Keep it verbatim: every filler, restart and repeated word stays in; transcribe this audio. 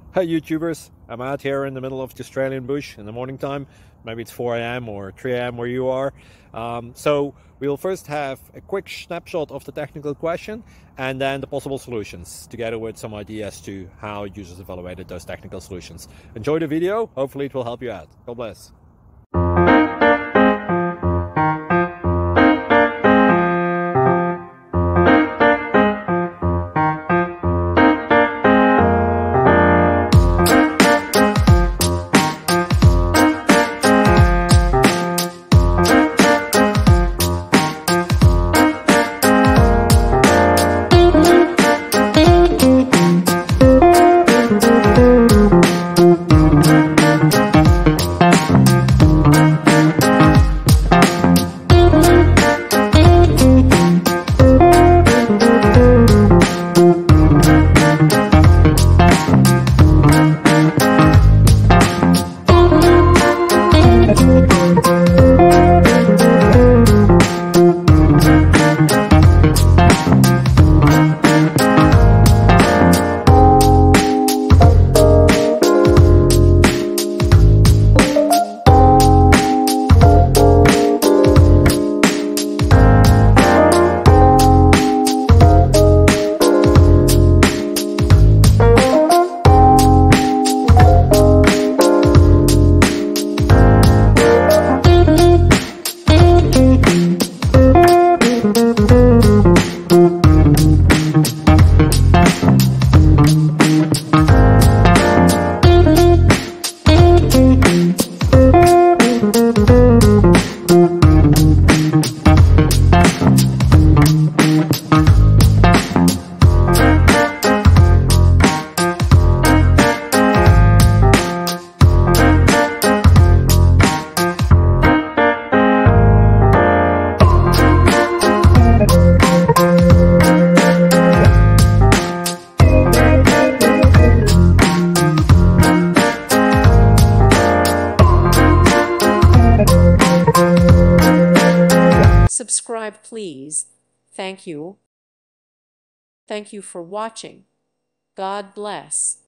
Hi YouTubers, I'm out here in the middle of the Australian bush in the morning time. Maybe it's four A M or three A M where you are. Um, so we'll first have a quick snapshot of the technical question and then the possible solutions, together with some ideas to how users evaluated those technical solutions. Enjoy the video, hopefully it will help you out. God bless. Subscribe, please. Thank you. Thank you for watching. God bless.